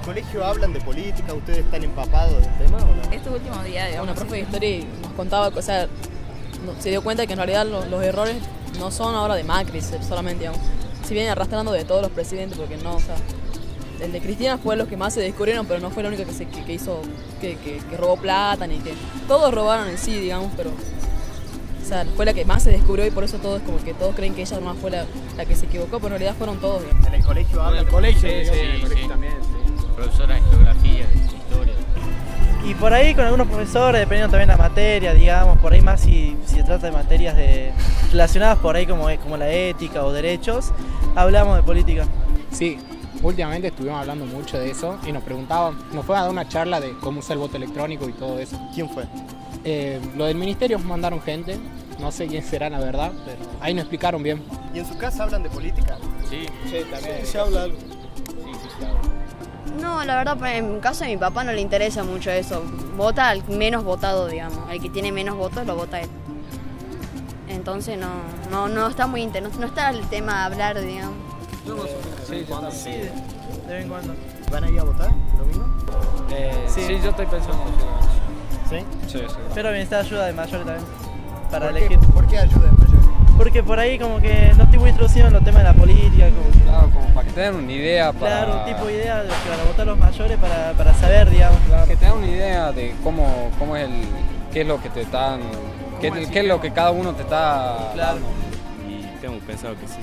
colegio hablan de política? ¿Ustedes están empapados del tema o no? Este último día, digamos. Una profe de historia nos contaba, o sea, se dio cuenta que en realidad los errores no son ahora de Macri solamente, digamos. Si vienen arrastrando de todos los presidentes, porque no, o sea, el de Cristina fue los que más se descubrieron, pero no fue la única que hizo, que robó plata, ni que todos robaron en sí, digamos, pero o sea, fue la que más se descubrió y por eso todos como que todos creen que ella no fue la que se equivocó, pero en realidad fueron todos. Digamos. ¿En el colegio hablan? En el colegio, sí, en el colegio también, sí. Profesora de geografía, de historia. Y por ahí con algunos profesores, dependiendo también de la materia, digamos, por ahí más si se trata de materias relacionadas por ahí como la ética o derechos, hablamos de política. Sí, últimamente estuvimos hablando mucho de eso y nos preguntaban, nos fue a dar una charla de cómo usar el voto electrónico y todo eso. ¿Quién fue? Lo del ministerio mandaron gente, no sé quién será la verdad, pero ahí nos explicaron bien. ¿Y en su casa hablan de política? Sí, también. Sí, se habla algo. sí se habla. No, la verdad, en caso de mi papá no le interesa mucho eso. Vota al menos votado, digamos. El que tiene menos votos lo vota él. Entonces no está muy no está el tema de hablar, digamos. Sí, Sí, de vez en cuando. ¿Van a ir a votar el domingo? Sí, yo estoy pensando. ¿Sí? Sí. Pero necesita ayuda de mayores también, para ¿Por elegir. ¿Por qué ayuda de mayor? Porque por ahí como que no estoy muy introducido en los temas de la política, Claro, como para que tengan una idea. claro, un tipo de idea de lo que van a votar los mayores para saber, digamos. Claro. Que tengan una idea de cómo es qué es lo que te están, qué es lo que cada uno te está Claro. dando. Y tengo pensado que sí.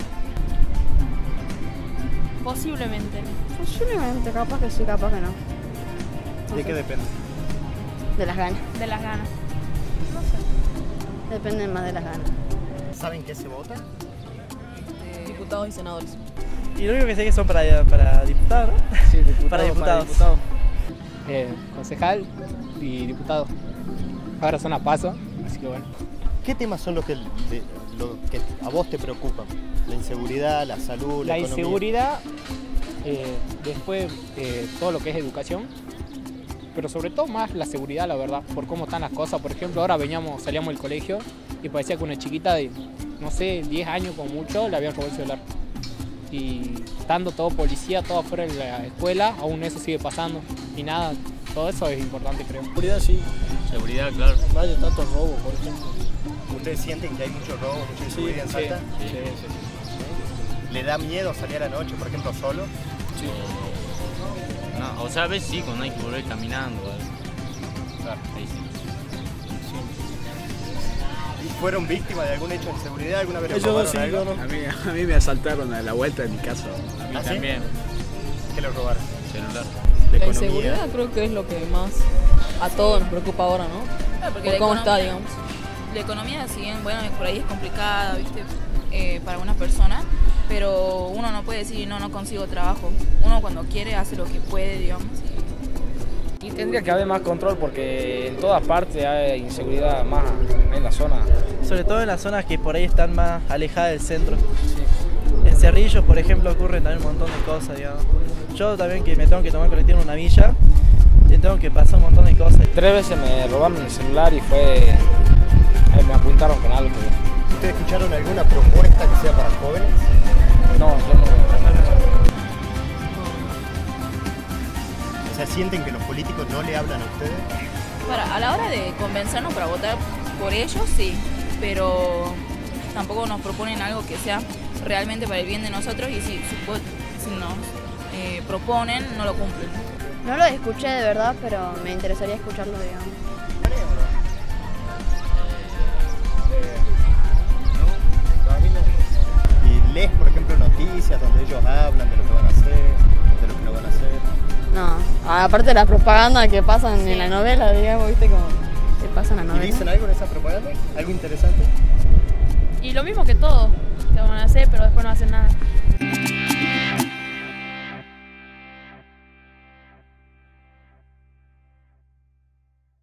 Posiblemente. Posiblemente, capaz que sí, capaz que no. ¿De qué depende? De las ganas. De las ganas. Depende más de las ganas. ¿Saben qué se vota? Diputados y senadores. Y lo único que sé que son para diputados, ¿no? Sí, diputado, Para diputados. Concejal y diputado. Ahora son a paso, así que bueno. ¿Qué temas son los que a vos te preocupan? ¿La inseguridad, la salud, la economía? Inseguridad, después todo lo que es educación, pero sobre todo más la seguridad, la verdad, por cómo están las cosas. Por ejemplo, ahora salíamos del colegio y parecía que una chiquita de, no sé, 10 años como mucho, le habían robado el celular. Y estando todo policía, todo afuera de la escuela, aún eso sigue pasando. Y nada, todo eso es importante, creo. Seguridad sí. Seguridad, claro. No hay tantos robos, por ejemplo. ¿Ustedes sienten que hay mucho robo, mucha inseguridad en Salta? Sí. ¿Le da miedo salir a la noche, por ejemplo, solo? No, o sea, a veces sí, cuando hay que volver caminando. Claro, ahí sí. ¿Y fueron víctimas de algún hecho de inseguridad? ¿Alguna vez les Yo robaron sí, algo? a mí me asaltaron a la vuelta de mi casa. A mí ¿Ah, sí? también, ¿Qué les robaron? celular. La La economía. inseguridad creo que es lo que más a todos nos preocupa ahora, ¿no? Claro, porque Por la cómo está, economía- digamos. La economía, si bien, bueno, por ahí es complicada, ¿viste? Para algunas personas, pero uno no puede decir, no consigo trabajo. Uno cuando quiere hace lo que puede, digamos. Y tendría que haber más control porque en todas partes hay inseguridad más en la zona. Sobre todo en las zonas que por ahí están más alejadas del centro. En Cerrillos, por ejemplo, ocurren también un montón de cosas, digamos. Yo también que me tengo que tomar colectivo en una villa, y tengo que pasar un montón de cosas. 3 veces me robaron el celular y me apuntaron con algo. ¿Ustedes escucharon alguna propuesta que sea para jóvenes? No, yo no. O sea, ¿sienten que los políticos no le hablan a ustedes? A la hora de convencernos para votar por ellos, sí, pero tampoco nos proponen algo que sea realmente para el bien de nosotros y si nos proponen, no lo cumplen. No lo escuché de verdad, pero me interesaría escucharlo, digamos. ¿Y lees, por ejemplo, noticias donde ellos hablan de lo que van a hacer, de lo que no van a hacer? No, aparte de la propaganda que pasan en la novela, digamos, ¿viste? Como que pasan en la ¿Y novela. dicen algo en esa propaganda? ¿Algo interesante? Y lo mismo que todo, que van a hacer, pero después no hacen nada.